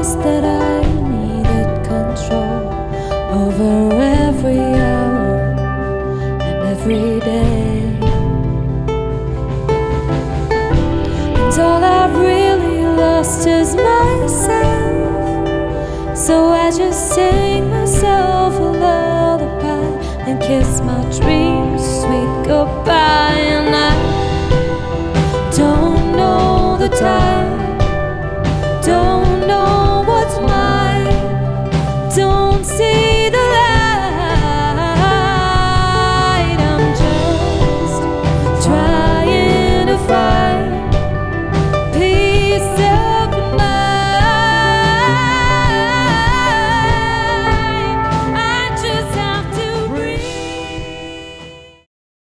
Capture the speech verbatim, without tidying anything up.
realized that I needed control over every hour and every day. And all I've really lost is myself. So I just sing myself a lullaby and kiss my dreams